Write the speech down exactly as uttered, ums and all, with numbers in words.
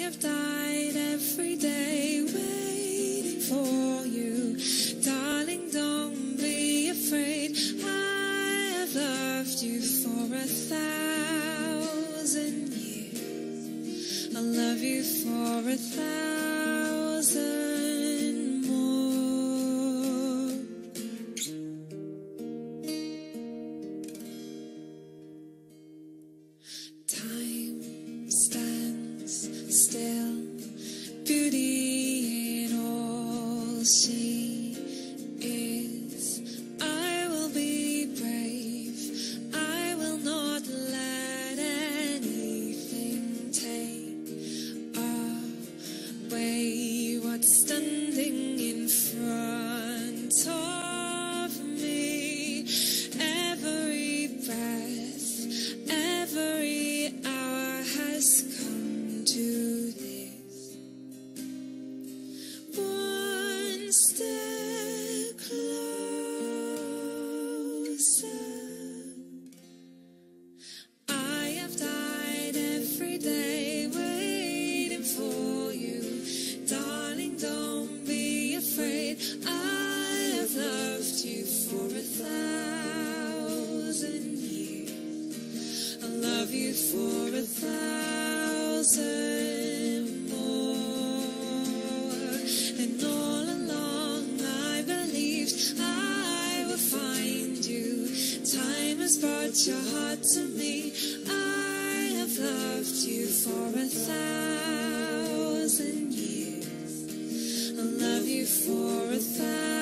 have died every day waiting for you. Darling, don't be afraid. I have loved you for a thousand years. I'll love you for a thousand more. Time stands still, beauty in all she is. I will be brave, I will not let anything take away what's standing in front of me. Every breath, every hour has come to this. One step closer. I have died every day waiting for you. Darling, don't be afraid. I have loved you for a thousand years. I'll love you for a thousand more. And all along I believed I would find you. Time has brought your heart to me. I have loved you for a thousand years. I'll love you for a thousand